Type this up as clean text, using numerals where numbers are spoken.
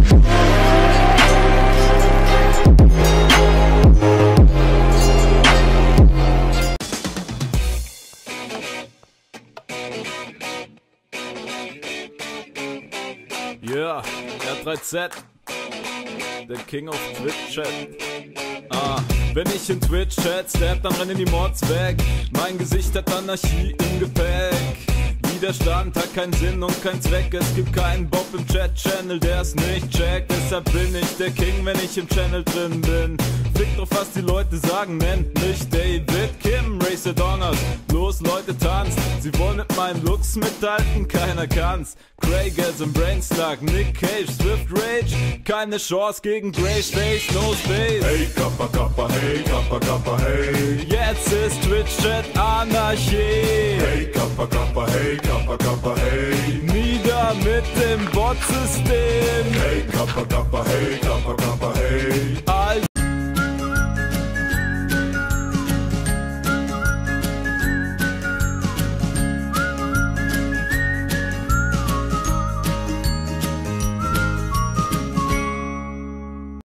Yeah, R3Z, der King of Twitch-Chat. Wenn ich in Twitch-Chat step, dann rennen die Mods weg. Mein Gesicht hat Anarchie im Gepäck. Widerstand hat keinen Sinn und keinen Zweck. Es gibt keinen Bob im Chat-Channel, der es nicht checkt. Deshalb bin ich der King, wenn ich im Channel drin bin. Fick drauf, was die Leute sagen, nennt mich David Kim, Racer Donners. Los, Leute, tanzt. Sie wollen mit meinen Looks mithalten, keiner kann's. Craig im Brainslug, Nick Cage, Swift Rage. Keine Chance gegen Grey Space, no space. Hey Kappa Kappa, hey Kappa Kappa, hey. Jetzt ist Twitch-Chat Anarchie. Hey Kappa Kappa, hey Kappa Kappa, hey. Nieder mit dem Bot-System. Hey Kappa Kappa, hey Kappa Kappa,